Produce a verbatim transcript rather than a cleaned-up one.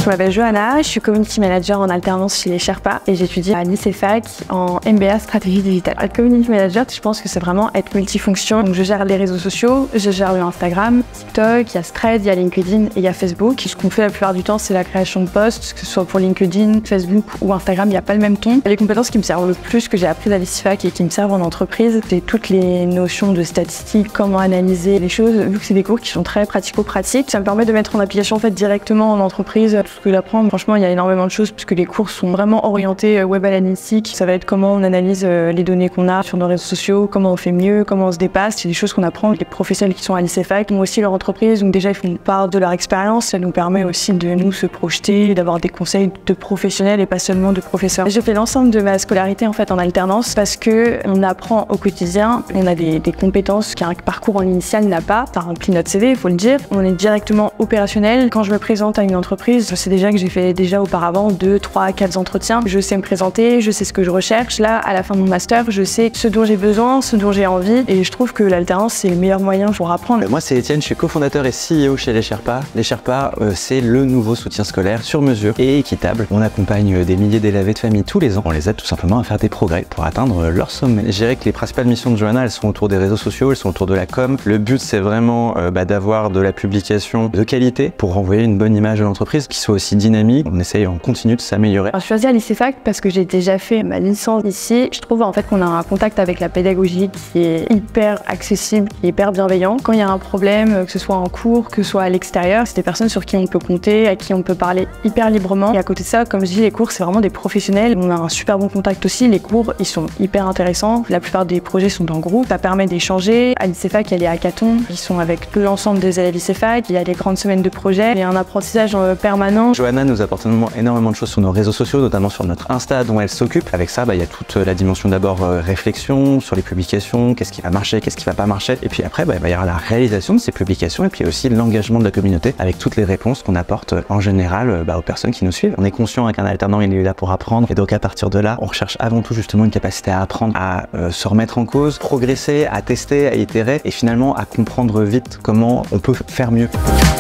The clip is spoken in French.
m'appelle Johanna, je suis community manager en alternance chez les Sherpas et j'étudie à l'ICEFAC en M B A stratégie digitale. Être community manager, je pense que c'est vraiment être multifonction. Donc je gère les réseaux sociaux, je gère le Instagram, TikTok, il y a Threads, il y a LinkedIn et il y a Facebook. Ce qu'on fait la plupart du temps, c'est la création de posts, que ce soit pour LinkedIn, Facebook ou Instagram, il n'y a pas le même ton. Les compétences qui me servent le plus, que j'ai apprises à l'ICEFAC et qui me servent en entreprise, c'est toutes les notions de statistiques, comment analyser les choses, vu que c'est des cours qui sont très pratico-pratiques. Ça me permet de mettre en application en fait directement en entreprise tout ce que j'apprends. Franchement, il y a énormément de choses puisque les cours sont vraiment orientés web analytique. Ça va être comment on analyse les données qu'on a sur nos réseaux sociaux, comment on fait mieux, comment on se dépasse. C'est des choses qu'on apprend. Les professionnels qui sont à l'ICEFAC ont aussi leur entreprise, donc déjà ils font part de leur expérience. Ça nous permet aussi de nous se projeter, d'avoir des conseils de professionnels et pas seulement de professeurs. J'ai fait l'ensemble de ma scolarité en fait en alternance parce que on apprend au quotidien. On a des, des compétences qu'un parcours en initial n'a pas. Ça remplit notre C V, il faut le dire. On est directement opérationnel. Quand je me présente à une entreprise, je sais déjà que j'ai fait déjà auparavant deux, trois, quatre entretiens. Je sais me présenter, je sais ce que je recherche. Là, à la fin de mon master, je sais ce dont j'ai besoin, ce dont j'ai envie. Et je trouve que l'alternance, c'est le meilleur moyen pour apprendre. Moi, c'est Étienne, je suis cofondateur et C E O chez les Sherpas. Les Sherpas, euh, c'est le nouveau soutien scolaire sur mesure et équitable. On accompagne des milliers d'élèves et de familles tous les ans. On les aide tout simplement à faire des progrès pour atteindre leur sommet. Je dirais que les principales missions de Johanna, elles sont autour des réseaux sociaux, elles sont autour de la com. Le but, c'est vraiment euh, bah, d'avoir de la publication de qualité pour renvoyer une bonne image de l'entreprise, qui soit aussi dynamique. On essaye en continu de s'améliorer. Je suis choisi à l'ICEFAC parce que j'ai déjà fait ma licence ici. Je trouve en fait qu'on a un contact avec la pédagogie qui est hyper accessible, qui est hyper bienveillant. Quand il y a un problème, que ce soit en cours, que ce soit à l'extérieur, c'est des personnes sur qui on peut compter, à qui on peut parler hyper librement. Et à côté de ça, comme je dis, les cours, c'est vraiment des professionnels. On a un super bon contact aussi. Les cours, ils sont hyper intéressants. La plupart des projets sont en groupe. Ça permet d'échanger. À l'ICEFAC, il y a les hackathons qui sont avec l'ensemble des élèves l'ICEFAC. Il y a les grandes semaines de projets. Il y a un apprentissage permanent. Johanna nous apporte énormément de choses sur nos réseaux sociaux, notamment sur notre Insta dont elle s'occupe. Avec ça, bah, il y a toute la dimension d'abord euh, réflexion sur les publications, qu'est-ce qui va marcher, qu'est-ce qui va pas marcher. Et puis après, bah, il va y avoir la réalisation de ces publications et puis aussi l'engagement de la communauté avec toutes les réponses qu'on apporte en général bah, aux personnes qui nous suivent. On est conscient qu'un alternant, il est là pour apprendre. Et donc à partir de là, on recherche avant tout justement une capacité à apprendre, à euh, se remettre en cause, progresser, à tester, à itérer et finalement à comprendre vite comment on peut faire mieux.